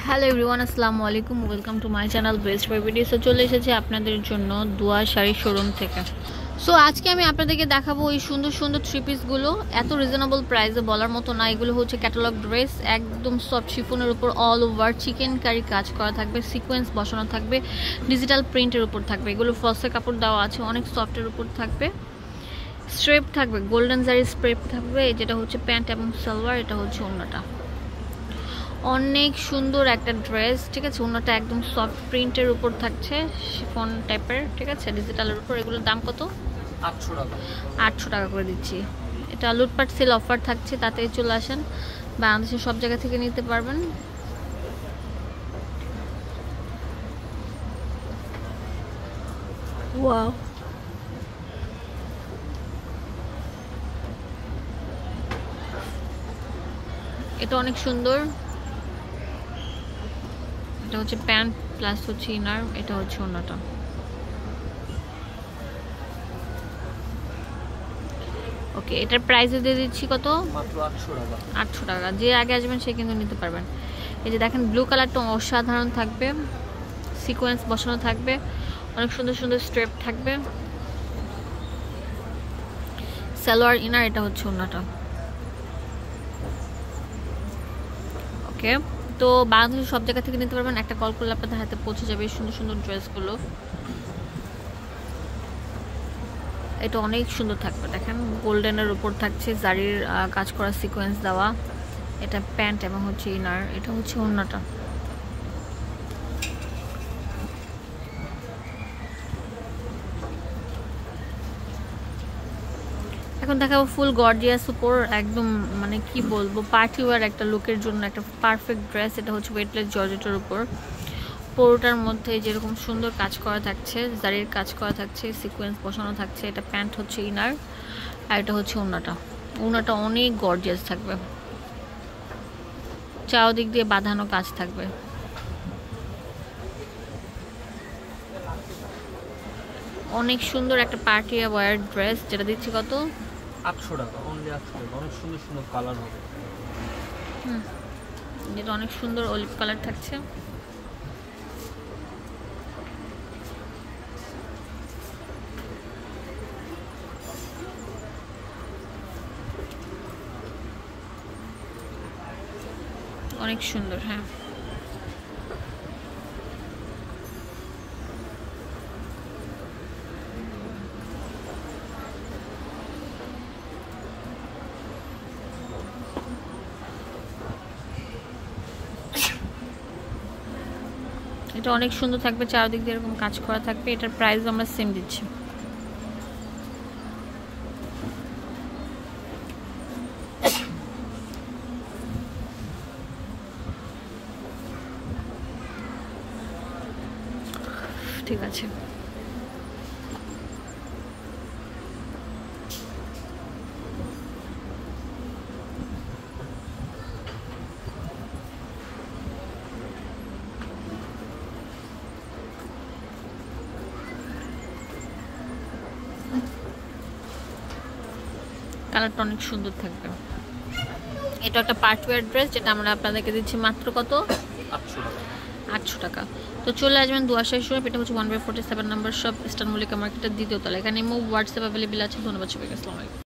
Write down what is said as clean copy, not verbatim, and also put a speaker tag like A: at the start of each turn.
A: Hello everyone, আসসালামু আলাইকুম। Welcome to my channel best by video. So চলে এসেছি আপনাদের জন্য দুয়া শাড়ি শোরুম থেকে। সো আজকে আমি আপনাদেরকে দেখাবো এই সুন্দর সুন্দর থ্রি পিসগুলো। এত রিজনেবল প্রাইসে বলার মতো না। এগুলো হচ্ছে ক্যাটালগ ড্রেস, একদম সফট শিফনের উপর অল ওভার চিকেন কারি কাজ করা থাকবে, সিকোয়েন্স বসানো থাকবে, ডিজিটাল প্রিন্টের উপর থাকবে। এগুলো ফলসে কাপড় দেওয়া আছে, অনেক সফটের উপর থাকবে, স্ট্রেপ থাকবে, গোল্ডেন জারি স্ট্রেপ থাকবে। যেটা হচ্ছে প্যান্ট এবং সালোয়ার, এটা হচ্ছে ওড়নাটা। অনেক সুন্দর একটা ড্রেস, ঠিক আছে। ওড়নাটা একদম সফট প্রিন্টের উপর থাকছে, শিফন টাইপের, ঠিক আছে, ডিজিটালের উপর। এগুলোর দাম কত?
B: 800 টাকা।
A: 800 টাকা করে দিচ্ছি। এটা লুটপাট সেল অফার থাকছে, তাতেই চলে আসেন। বাংলাদেশের সব জায়গা থেকে নিতে পারবেন। ওয়াও, এটা অনেক সুন্দর। এটা হচ্ছে প্যান্ট প্লাস হচ্ছে ইনার, এটা হচ্ছে ওড়নাটা। ওকে, এটার প্রাইস দিয়ে দিচ্ছি কত?
B: মাত্র 800 টাকা।
A: 800 টাকা। যে আগে আসবেন সে কিন্তু নিতে পারবেন। এই যে দেখেন, ব্লু কালারটা অসাধারণ থাকবে, সিকোয়েন্স বসানো থাকবে, অনেক সুন্দর সুন্দর স্ট্রেপ থাকবে, সালোয়ার ইনার, এটা হচ্ছে ওড়নাটা। ওকে, তো বাংলাদেশের সব জায়গা থেকে নিতে পারবেন। একটা কল করলে আপনাদের হাতে পৌঁছে যাবে এই সুন্দর সুন্দর ড্রেসগুলো। এটা অনেক সুন্দর থাকবে, দেখেন গোল্ডেনের উপর থাকছে জারির কাজ করা, সিকোয়েন্স দেওয়া। এটা প্যান্ট এবং হচ্ছে ইনার, এটা হচ্ছে ওড়নাটা। এখন দেখাবো ফুল গর্জিয়াস উপর, একদম মানে কি বলবো, পার্টি ওয়ার একটা লুকের জন্য একটা পারফেক্ট ড্রেস। এটা হচ্ছে ওয়েটলেস জর্জেটের উপর, পুরোটার মধ্যে যেরকম সুন্দর কাজ করা থাকছে, জারির কাজ করা থাকছে, সিকোয়েন্স বসানো থাকছে। এটা প্যান্ট হচ্ছে ইনার, আর এটা হচ্ছে ওড়নাটা। ওড়নাটা অনেক গর্জিয়াস থাকবে, চারদিক দিয়ে বাঁধানো কাজ থাকবে। অনেক সুন্দর একটা পার্টি ওয়্যার ড্রেস, যেটা দিচ্ছি কত?
B: 800 টাকা, অনলি 800 টাকা। অনেক সুন্দর সুন্দর কালার হবে।
A: যেটা অনেক সুন্দর অলিভ কালার থাকছে। অনেক সুন্দর, হ্যাঁ। এটা অনেক সুন্দর থাকবে, চারদিক দিয়ে এরকম কাজ করা থাকবে। এটার প্রাইস আমরা সেম দিচ্ছি। ঠিক আছে, কালারটা অনেক সুন্দর থাকবে। এটা একটা পার্টওয়্যার ড্রেস, যেটা আমরা আপনাদেরকে দিচ্ছি মাত্র কত?
B: 800 টাকা।
A: 800 টাকা। তো চলে আসবেন দুয়া শাড়ি শপ। এটা হচ্ছে 1/47 নম্বর শপ, ইস্টার্ন মল্লিকা মার্কেটের দ্বিতীয় তলা। এখানে হোয়াটসঅ্যাপ অ্যাভেলেবেল আছে। ধন্যবাদ সবাইকে, আসসালামু আলাইকুম।